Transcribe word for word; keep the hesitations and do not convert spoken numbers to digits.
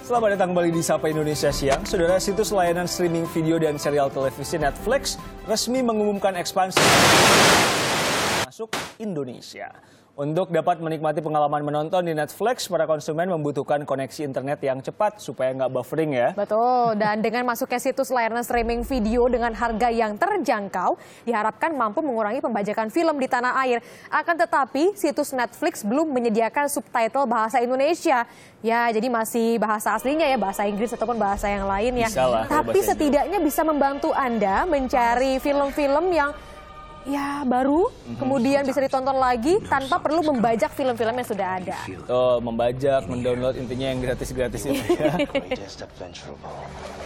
Selamat datang kembali di Sapa Indonesia Siang. Saudara, situs layanan streaming video dan serial televisi Netflix resmi mengumumkan ekspansi masuk Indonesia. Untuk dapat menikmati pengalaman menonton di Netflix, para konsumen membutuhkan koneksi internet yang cepat supaya nggak buffering ya. Betul, dan dengan masuknya situs layanan streaming video dengan harga yang terjangkau, diharapkan mampu mengurangi pembajakan film di tanah air. Akan tetapi, situs Netflix belum menyediakan subtitle bahasa Indonesia. Ya, jadi masih bahasa aslinya ya, bahasa Inggris ataupun bahasa yang lain ya. Bisalah, Tapi setidaknya bisa membantu Anda mencari film-film yang ya baru, mm-hmm. kemudian bisa ditonton lagi tanpa perlu membajak film-film yang sudah ada. Oh, membajak, mendownload, intinya yang gratis-gratis itu ya.